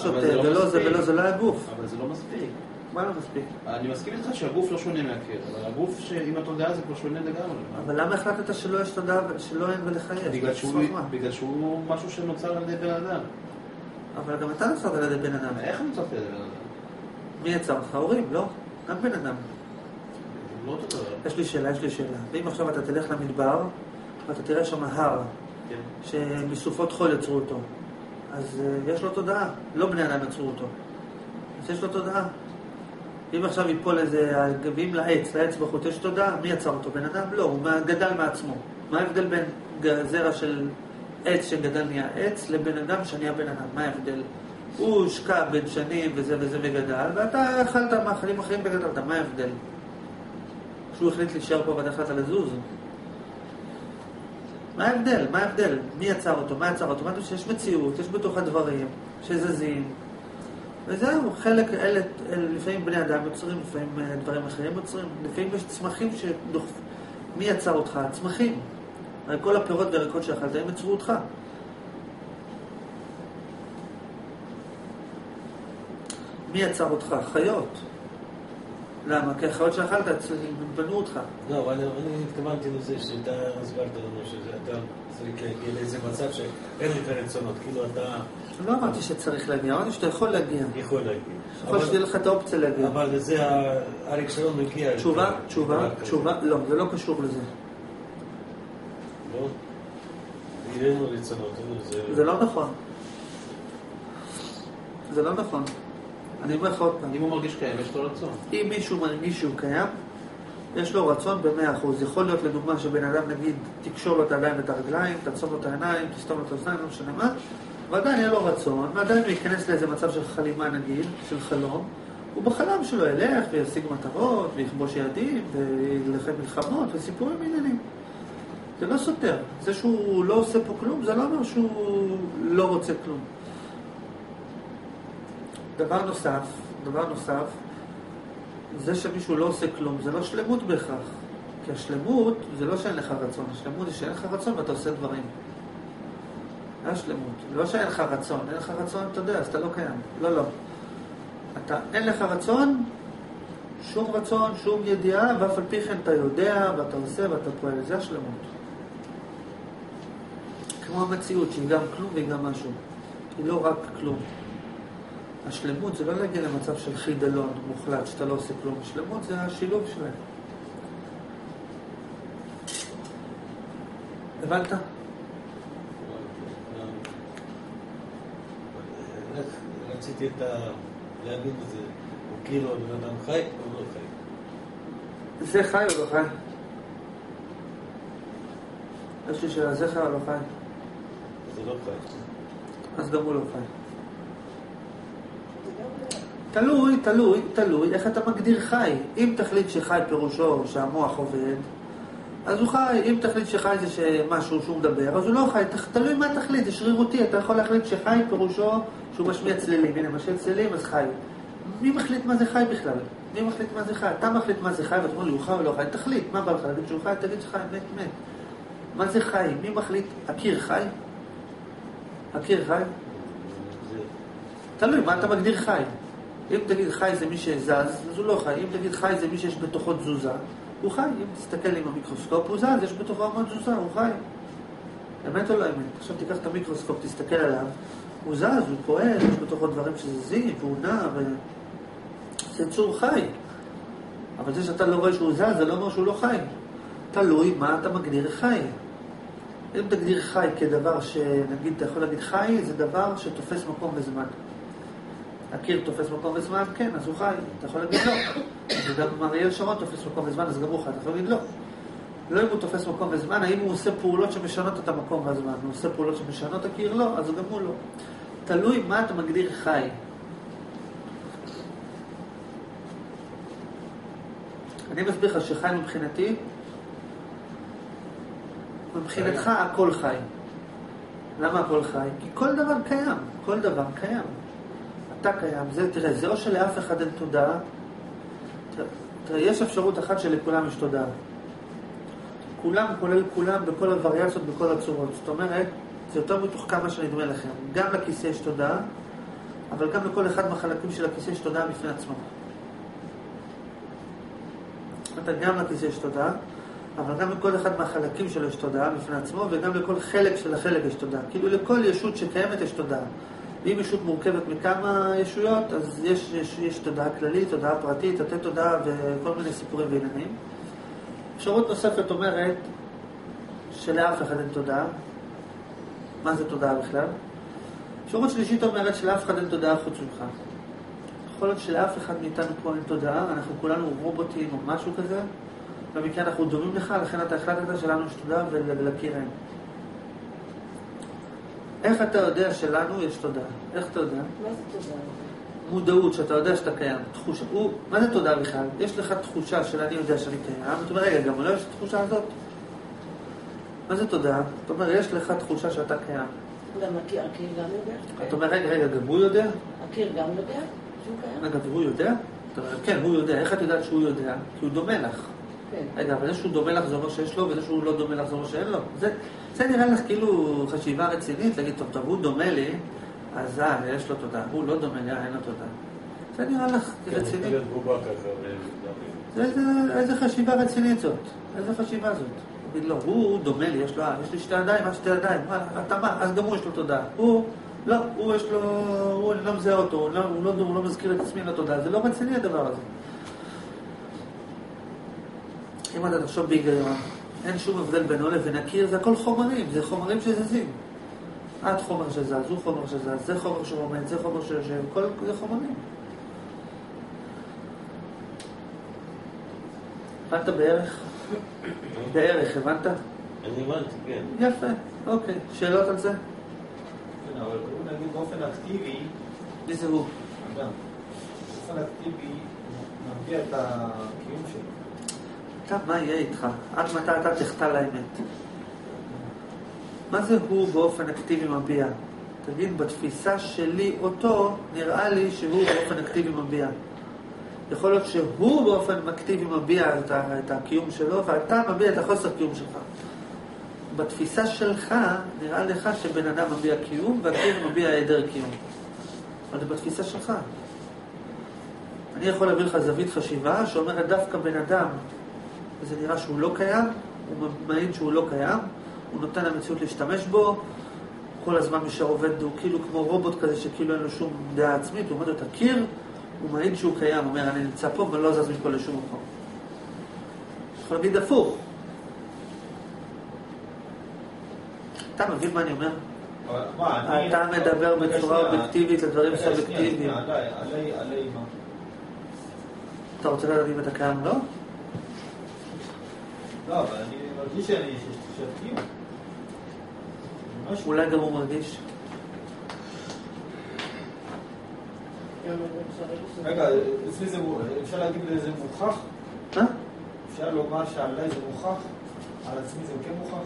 ולא זה ולא זה לא הגוף. אבל זה לא מספיק. מה לא מספיק? אני מסכים איתך שהגוף לא שונה מהקיר, אבל הגוף עם התודעה זה כבר שונה לגמרי. אבל למה החלטת שלא יש תודעה, שלא אין ולחייש? בגלל שהוא משהו שנוצר על ידי בן אדם. אבל גם אתה נוצרת על ידי בן אדם. איך נוצרת על ידי בן אדם? מי יצר אותך? הורים, לא? גם בן אדם. לא תודה. יש לי שאלה. ואם עכשיו אתה תלך למדבר, ואתה תראה שם הר, שמסופות חול יצרו אותו, אז יש לו תודעה. לא בני אדם יצרו אותו. אז יש לו תודעה. אם עכשיו ייפול איזה, ואם לעץ בחוט יש תודעה, מי יצר אותו? בן אדם? לא, הוא גדל מעצמו. מה ההבדל בין זרע של עץ שגדל נהיה עץ לבין אדם שנהיה בן אדם? מה ההבדל? הוא הושקע בין שנים וזה וזה וגדל, ואתה אכלת מאכלים אחרים וגדלת. מה ההבדל? שהוא החליט להישאר פה ואתה החלטת לזוז. מה ההבדל? מי יצר אותו? מה יצר אותו? מה זה שיש מציאות, יש בתוך הדברים שזזים. וזהו, חלק אלה, לפעמים בני אדם יוצרים, לפעמים דברים אחרים יוצרים, לפעמים יש צמחים שדוחפים. מי יצר אותך? צמחים. הרי כל הפירות והירקות שאכלת, הם יצרו אותך. מי יצר אותך? חיות. למה? כי החיות שאכלת, הם בנו אותך. לא, אבל אני התכוונתי לזה שאתה הסברת לנו שאתה צריך להגיע לאיזה מצב שאין לך רצונות, כאילו אתה... לא אמרתי שצריך להגיע, אמרתי שאתה יכול להגיע. יכול להגיע. יכול שתהיה לך את האופציה להגיע. אבל לזה אריק שרון מגיע... תשובה, לא, זה לא קשור לזה. לא? אין לו רצונות, זה לא נכון. זה לא נכון. אני אומר לך עוד פעם. אם הוא מרגיש קיים, יש לו רצון. אם מישהו מרגיש שהוא קיים, יש לו רצון ב100%. יכול להיות לדוגמה שבן אדם נגיד תקשור לו את הידיים ואת הרגליים, תעצום לו את העיניים, תסתום לו את האוזניים, לא משנה מה, ועדיין יהיה לו רצון, ועדיין הוא ייכנס לאיזה מצב של חלימה נגיד, של חלום, הוא בחלום שלו ילך וישיג מטרות, ויכבוש יעדים, וילחם מלחמות, וסיפורים עניינים. זה לא סותר. זה שהוא לא עושה פה כלום, זה לא אומר שהוא לא רוצה כלום. דבר נוסף, זה שמישהו לא עושה כלום, זה לא שלמות בהכרח. כי השלמות זה לא שאין לך רצון, השלמות זה שאין לך רצון ואתה עושה דברים. זה השלמות. לא שאין לך רצון, אין לך רצון, אתה יודע, אז אתה לא קיים. לא. אין לך רצון, שום ידיעה, ואף על פי כן אתה יודע, ואתה עושה ואתה פועל. זה השלמות. כמו המציאות, שהיא גם כלום והיא גם משהו. היא לא רק כלום. השלמות זה לא להגיע למצב של חידלון מוחלט, שאתה לא עושה כלום. השלמות זה השילוב שלהם. הבנת? רציתי להבין את זה, הוא כאילו בן אדם חי או לא חי? זה חי או לא חי? יש לי שאלה, זה חי או לא חי? זה לא חי. אז גם הוא לא חי. תלוי איך אתה מגדיר חי. אם תחליט שחי פירושו שהמוח עובד, אז הוא חי. אם תחליט שחי זה שמשהו שהוא מדבר, אז הוא לא חי. תלוי מה תחליט, זה שרירותי. אתה יכול להחליט שחי פירושו שהוא משמיע צלילים. הנה, משמיע צלילים, אז חי. מי מחליט מה זה חי בכלל? מי מחליט מה זה חי? אתה מחליט מה זה חי, ואתה אומר לי, הוא חי או לא חי? תחליט, מה בא לך? להגיד שהוא חי, תגיד שחי, מת. מה זה חי? מי מחליט? הקיר חי? תלוי, מה אתה מגדיר חי? אם תגיד חי זה מי שזז, אז הוא לא חי. אם תגיד חי זה מי שיש בתוכו תזוזה, הוא חי. אם תסתכל עם המיקרוסקופ, הוא זז, יש בתוכו המון תזוזה, הוא חי. אמת או לא אמת? עכשיו תיקח את המיקרוסקופ, תסתכל עליו, הוא זז, הוא פועל, יש בתוכו דברים שזזים, והוא נע, זה צור חי. אבל זה שאתה לא רואה שהוא זז, זה לא אומר שהוא לא חי. תלוי מה אתה מגדיר חי. אם תגדיר חי כדבר שנגיד, אתה יכול להגיד חי, זה דבר שתופס מקום וזמן. הקיר תופס מקום וזמן, כן, אז הוא חי. אתה יכול להגיד לא. וגם אריאל שרון תופס מקום וזמן, אז גם הוא חי. אתה יכול להגיד לא. לא אם הוא תופס מקום וזמן, האם הוא עושה פעולות שמשנות את המקום והזמן. הוא עושה פעולות שמשנות הקיר? לא, אז גם הוא לא. תלוי מה אתה מגדיר חי. אני מסביר לך שחי מבחינתי, מבחינתך הכל חי. למה הכל חי? כי כל דבר קיים. כל דבר קיים. אתה קיים. תראה, זה או שלאף אחד אין תודעה. תראה, יש אפשרות אחת שלכולם יש תודעה. כולם כולל כולם בכל הווריאציות, בכל הצורות. זאת אומרת, זה יותר מתוחכם מה שנדמה לכם. גם לכיסא יש תודעה, אבל גם לכל אחד מהחלקים של הכיסא יש תודעה בפני עצמו. גם לכיסא יש תודעה, אבל גם לכל אחד מהחלקים שלו יש תודעה בפני עצמו, וגם לכל חלק של החלק יש תודעה. כאילו לכל ישות שקיימת יש תודעה. ואם ישות מורכבת מכמה ישויות, אז יש תודעה כללית, תודעה פרטית, תתי תודעה וכל מיני סיפורים ועניינים. אפשרות נוספת אומרת שלאף אחד אין תודעה. מה זה תודעה בכלל? אפשרות שלישית אומרת שלאף אחד אין תודעה חוץ ממך. יכול להיות שלאף אחד מאיתנו פה אין תודעה, אנחנו כולנו רובוטים או משהו כזה, במקרה אנחנו דומים לך, לכן אתה החלטת שלנו יש תודעה ולקיר אין. איך אתה יודע שלנו יש תודעה? איך אתה יודע? מה זה תודעה? מודעות, שאתה יודע שאתה קיים. תחושה. מה זה תודעה בכלל? יש לך תחושה של אני יודע שאני קיים. אתה אומר, רגע, גם לא יש את התחושה הזאת? מה זה תודעה? אתה אומר, יש לך תחושה שאתה קיים. גם הקיר גם יודע? אתה אומר, רגע, גם הוא יודע? הקיר גם יודע שהוא קיים? רגע, והוא יודע? אתה אומר, כן, הוא יודע. איך את יודעת שהוא יודע? כי הוא דומה לך. כן. רגע, אבל זה שהוא דומה לך זה אומר שיש לו, וזה שהוא לא דומה לך זה אומר שאין לו. זה נראה לך כאילו חשיבה רצינית, להגיד, טוב, הוא דומה לי, אז יש לו תודה. הוא לא דומה לי, אין לו תודה. זה נראה לך רציני. איזה חשיבה רצינית זאת? איזה חשיבה זאת? תגיד לו, הוא דומה לי, יש לי שתי ידיים, שתי ידיים. אתה מה? אז גם הוא יש לו תודה. לא, הוא יש לו, הוא לא מזהה אותו, הוא לא מזכיר את עצמי לתודה. זה לא רציני הדבר הזה. אם אתה תחשוב בהיגיון, אין שום הבדל בינו לבין הקיר, זה הכל חומרים, זה חומרים שזזים. עד חומר שזז, הוא חומר שזז, זה חומר שרומד, זה חומר שיושב, כל זה חומרים. הבנת בערך? בערך, הבנת? אני הבנתי, כן. יפה, אוקיי. שאלות על זה? כן, אבל הוא נגיד באופן אקטיבי, מי זה הוא? אדם, באופן אקטיבי מביע את הקיום שלו. עכשיו, מה יהיה איתך? עד מתי אתה תחטא לאמת? מה זה הוא באופן אקטיבי מביע? תגיד, בתפיסה שלי אותו, נראה לי שהוא באופן אקטיבי מביע. יכול להיות שהוא באופן אקטיבי מביע את הקיום שלו, ואתה מביע את החוסר קיום שלך. בתפיסה שלך, נראה לך שבן אדם מביע קיום, והקיר מביע היעדר קיום. אבל זה בתפיסה שלך. אני יכול להביא לך זווית חשיבה שאומרת דווקא בן אדם, וזה נראה שהוא לא קיים, הוא מעיד שהוא לא קיים, הוא נותן למציאות להשתמש בו, כל הזמן מי שעובד הוא כאילו כמו רובוט כזה שכאילו אין לו שום דעה עצמית, הוא עומד את הקיר, הוא מעיד שהוא קיים, הוא אומר אני נמצא פה ולא זז מפה לשום מקום. יכול להגיד הפוך. אתה מבין מה אני אומר? אתה מדבר בצורה אובייקטיבית לדברים סובייקטיביים. עלי מה? אתה רוצה לדעת אם אתה קיים לא? לא, אבל אני מרגיש שאני קיום. אולי גם הוא מרגיש. רגע, אצלי זה, אפשר להגיד זה מוכח? מה? אפשר לומר שעליי זה מוכח? על עצמי זה כן מוכח?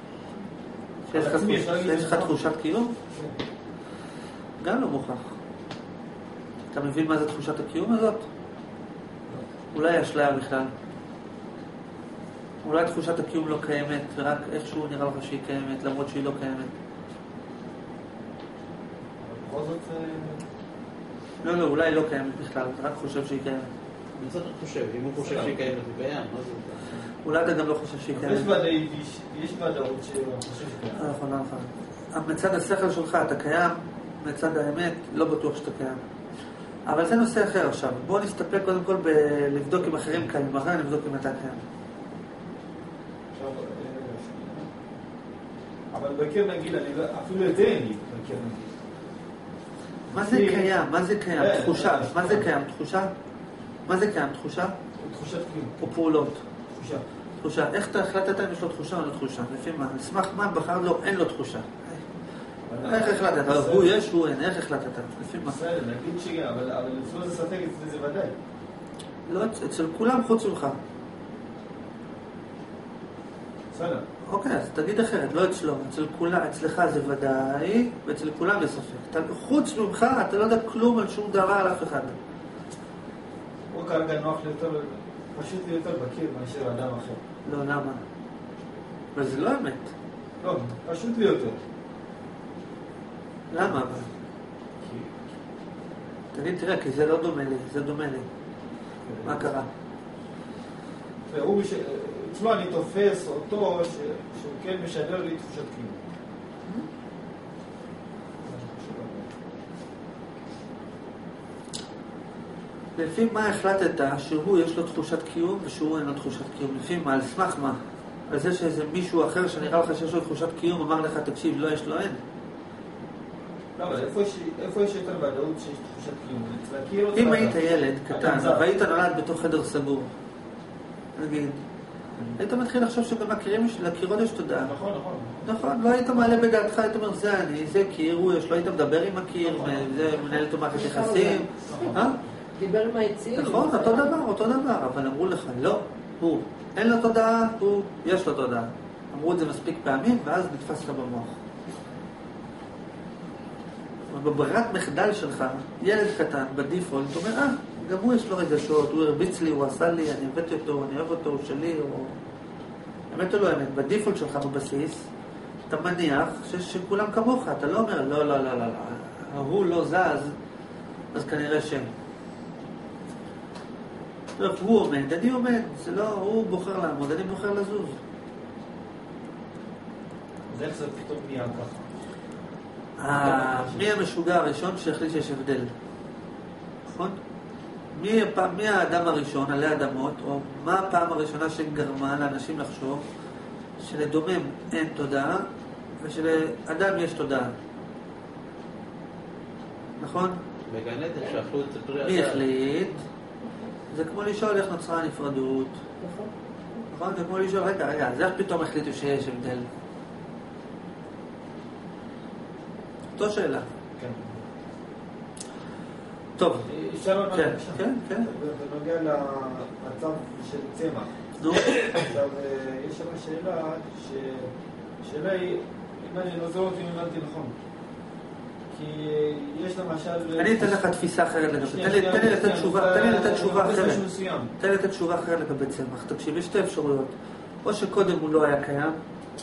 שיש לך תחושת קיום? כן. גם לא מוכח. אתה מבין מה זה תחושת הקיום הזאת? אולי אשליה בכלל. אולי תחושת הקיום לא קיימת, ורק איכשהו נראה לך שהיא קיימת, למרות שהיא לא קיימת. בכל זאת... לא, אולי לא קיימת בכלל, אתה רק חושב שהיא קיימת. מצד אתה חושב, אם הוא חושב שהיא קיימת, היא קיים, מה זה? אולי אתה גם לא חושב שהיא קיימת. יש ודאות שהוא חושב שהיא קיימת. נכון. מצד השכל שלך אתה קיים, מצד האמת לא בטוח שאתה קיים. אבל זה נושא אחר עכשיו. בואו נסתפק קודם כל לבדוק אם אחרים קיימים, אחרי נבדוק אם אתה קיים. אבל בקר נגיד, אפילו את זה אין לי, בקר נגיד. מה זה קיים? מה זה קיים? תחושה. מה זה קיים? תחושה? מה זה קיים? תחושה? תחושת קיום. או פעולות? תחושה. תחושה. איך אתה החלטת אם יש לו תחושה או לא תחושה? לפי מה? נשמח מה בחר לו, אין לו תחושה. איך החלטת? הוא יש, הוא אין. איך החלטת? לפי מה? בסדר, נגיד שגם, אבל אצלו זה ספק, אצלי זה ודאי. לא, אצל כולם חוץ ממך. בסדר. אוקיי, אז תגיד אחרת, לא אצלו. אצלך זה ודאי, ואצל כולם זה ספק. חוץ ממך, אתה לא יודע כלום על שום דבר על אף אחד. הוא כרגע נוח לי יותר, פשוט לי יותר בקיר מאשר אדם אחר. לא, למה? אבל זה לא אמת. לא, פשוט לי יותר. למה אבל? תגיד, תראה, כי זה לא דומה לי, זה דומה לי. מה קרה? אצלו אני תופס אותו שהוא כן משדר לי תחושת קיום. לפי מה החלטת שהוא יש לו תחושת קיום ושהוא אין לו תחושת קיום? לפי מה? על סמך מה? על זה שאיזה מישהו אחר שנראה לך שיש לו תחושת קיום אמר לך, תקשיב, לא יש לו אין? לא, אבל איפה יש יותר ודאות שיש תחושת קיום? אם היית ילד קטן והיית נולד בתוך חדר סגור, נגיד, היית מתחיל לחשוב שגם לקירות יש תודעה. נכון, לא היית מעלה בדעתך, היית אומר, זה אני, זה קיר, הוא יש לו, היית מדבר עם הקיר, זה מנהל אותו מערכת יחסים. דיבר עם העצים. נכון, אותו דבר, אבל אמרו לך, לא, הוא, אין לו תודעה, הוא, יש לו תודעה. אמרו את זה מספיק פעמים, ואז נתפס לך במוח. בברירת מחדל שלך, ילד קטן, בדיפולט, אתה אומר, גם הוא יש לו רגשות, הוא הרביץ לי, הוא עשה לי, אני הבאתי אותו, אני אוהב אותו, הוא שלי, או... האמת או לא האמת, בדיפולט שלך בבסיס, אתה מניח שכולם כמוך, אתה לא אומר, לא, הוא לא זז, אז כנראה שם. הוא עומד, אני עומד, זה לא, הוא בוחר לעמוד, אני בוחר לזוז. אז איך זה פתאום נהיה ככה? מי המשוגע הראשון שהחליט שיש הבדל? נכון? מי האדם הראשון עלי אדמות, או מה הפעם הראשונה שגרמה לאנשים לחשוב שלדומם אין תודעה ושלאדם יש תודעה? נכון? בגן עדן שאכלו את פרי הדת. מי החליט? זה כמו לשאול איך נוצרה הנפרדות. נכון? זה כמו לשאול, רגע, אז איך פתאום החליטו שיש הבדל? אותו שאלה. כן. טוב. כן. בנוגע למצב של צמח. נו. עכשיו, יש שם שאלה היא, אם אני לא זוכר אם הבנתי נכון. כי יש למשל... אני אתן לך תפיסה אחרת לגבי. תן לי לתת תשובה אחרת. תן לי לתת תשובה אחרת לגבי צמח. תקשיב, יש שתי אפשרויות. או שקודם הוא לא היה קיים,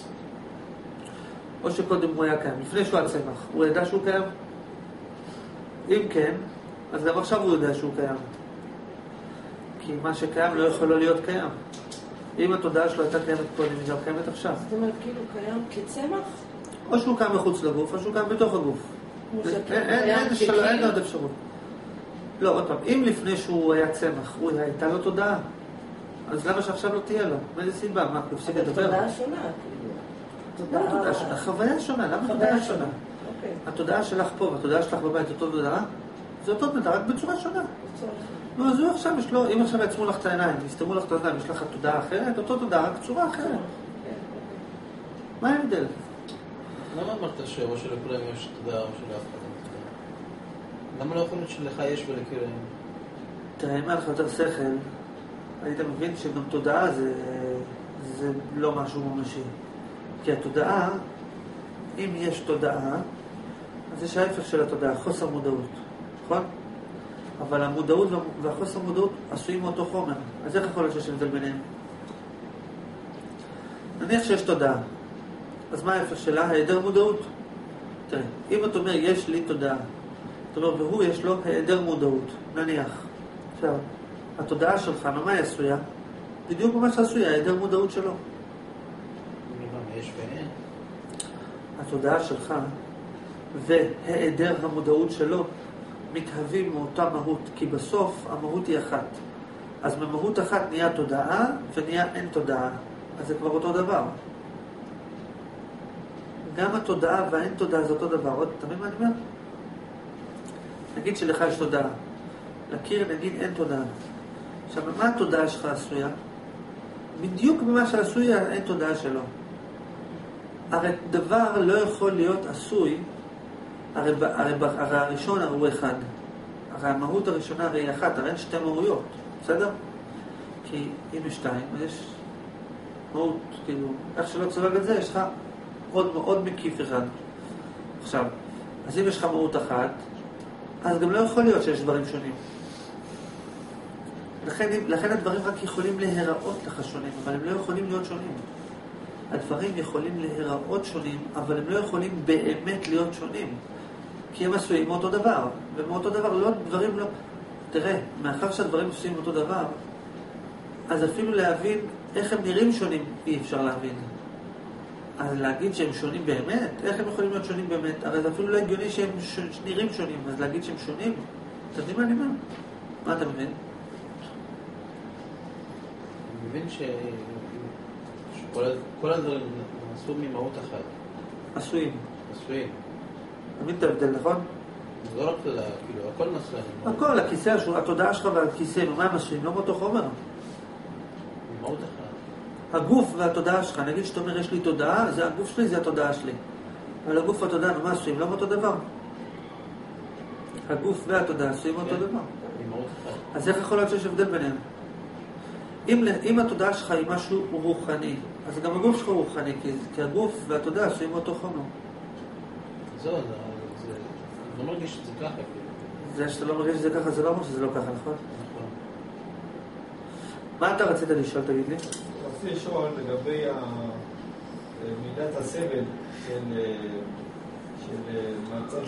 או שקודם הוא היה קיים. לפני שהוא היה צמח, הוא ידע שהוא קיים? אם כן, אז גם עכשיו הוא יודע שהוא קיים. כי מה שקיים לא יכול להיות קיים. אם התודעה שלו הייתה קיימת קודם, היא גם קיימת עכשיו. זאת אומרת, כאילו קיים כצמח? או שהוא קיים מחוץ לגוף, או שהוא קיים בתוך הגוף. אין עוד אפשרות. לא, עוד פעם, אם לפני שהוא היה צמח, הייתה לו תודעה, אז למה שעכשיו לא תהיה לו? מאיזה סיבה? מה, תפסיק לדבר? תודעה שונה, לא תודעה שונה, חוויה שונה. למה תודעה שונה? התודעה שלך פה והתודעה שלך בבית אותו תודעה, זה אותו תודעה, רק בצורה שונה. נו, אז הוא עכשיו יש לו, אם עכשיו יצמו לך את העיניים, יסתמו לך את העיניים, יש לך תודעה אחרת, אותו תודעה, רק בצורה אחרת. מה ההבדל? למה אמרת שאו שלכולם יש תודעה או שלאף אחד אין תודעה? למה לא יכול להיות שלך יש ולכולם? תראה, אם היה לך יותר שכל, היית מבין שגם תודעה זה לא משהו ממשי. כי התודעה, אם יש תודעה, אז יש ההפך של התודעה, חוסר מודעות. נכון? אבל המודעות והחוסר מודעות עשויים מאותו חומר. אז איך יכול להיות שיש הבדל ביניהם? נניח שיש תודעה. אז מה ההפך שלה? היעדר מודעות. תראה, אם אתה אומר, יש לי תודעה, אתה אומר, והוא יש לו היעדר מודעות. נניח. עכשיו, התודעה שלך, ממה היא עשויה? בדיוק מה שעשויה, היעדר מודעות שלו. יש ואין. התודעה שלך והיעדר המודעות שלו מתהווים מאותה מהות, כי בסוף המהות היא אחת. אז ממהות אחת נהיה תודעה ונהיה אין תודעה. אז זה כבר אותו דבר. גם התודעה והאין תודעה זה אותו דבר. עוד, אתה מבין מה אני אומר? נגיד שלך יש תודעה. לקיר נגיד אין תודעה. עכשיו, מה התודעה שלך עשויה? בדיוק במה שעשויה אין תודעה שלו. הרי דבר לא יכול להיות עשוי, הרי הראשון הרי הוא אחד. הרי המהות הראשונה הרי היא אחת, הרי אין שתי מהויות, בסדר? כי אם יש שתיים, אז יש מהות, כאילו, איך שלא צובג את זה, יש לך עוד מקיף אחד. עכשיו, אז אם יש לך מהות אחת, אז גם לא יכול להיות שיש דברים שונים. לכן הדברים רק יכולים להיראות לך שונים, אבל הם לא יכולים להיות שונים. הדברים יכולים להיראות שונים, אבל הם לא יכולים באמת להיות שונים. כי הם עשויים מאותו דבר, ומאותו דבר לא, דברים לא... תראה, מאחר שהדברים עשויים מאותו דבר, אז אפילו להבין איך הם נראים שונים אי אפשר להבין. אז להגיד שהם שונים באמת, איך הם יכולים להיות שונים באמת? הרי זה אפילו לא הגיוני שהם נראים שונים, אז להגיד שהם שונים? אתה יודעים מה אני אומר? מה אתה מבין? אני מבין שכל הדברים עשו ממהות אחת. עשויים. עשויים. תמיד את ההבדל, נכון? זה לא רק כאילו, הכל נעשה. הכל, הכיסא, התודעה שלך והכיסא, מה הם עשויים? לא מאותו חומר. ממהות אחת. הגוף והתודעה שלך, נגיד שאתה אומר יש לי תודעה, זה הגוף שלי, זה התודעה שלי. אבל הגוף והתודעה, מה עשויים? לא מאותו דבר. הגוף והתודעה עשויים מאותו דבר. ממהות אחת. אז איך יכול להיות שיש הבדל ביניהם? אם התודעה שלך היא משהו רוחני, אז גם הגוף שלך הוא רוחני, כי הגוף והתודעה עשויים מאותו חומר. זהו, אני לא מרגיש שזה ככה. זה שאתה לא מרגיש שזה ככה, זה לא אומר שזה לא ככה, נכון? נכון. מה אתה רצית לשאול, תגיד לי? רציתי לשאול לגבי מידת הסבל של מצב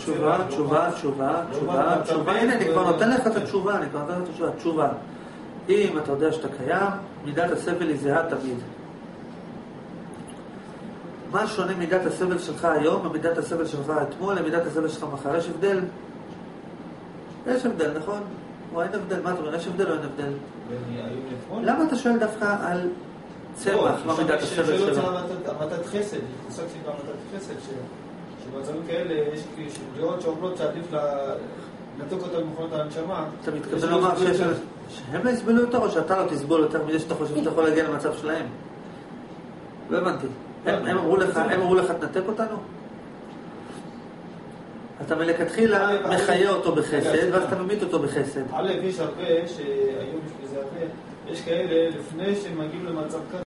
תשובה, הנה, אני כבר נותן לך את התשובה, תשובה. אם אתה יודע שאתה קיים, מידת הסבל היא זהה תמיד. מה שונה מידת הסבל שלך היום, ומידת הסבל שלך אתמול, למידת הסבל שלך מחר? יש הבדל? יש הבדל, נכון? או אין הבדל? מה אתה אומר? יש הבדל או אין הבדל? למה אתה שואל דווקא על צמח, מה מידת הסבל שלו? שאלות של המתת חסד, מושג של המתת חסד, שבמצבים כאלה יש דעות שאומרות שעדיף לנתוק אותה במכונות הנשמה. אתה מתכוון לומר שהם לא יסבלו יותר, או שאתה לא תסבול יותר מזה שאתה חושב שאתה יכול להגיע למצב שלהם? לא הבנתי. הם אמרו לך תנתק אותנו? אתה מלכתחילה מחיה אותו בחסד, ואז אתה ממית אותו בחסד. יש הרבה, שהיום יש בזה הרבה, יש כאלה לפני שהם מגיעים למצב כזה,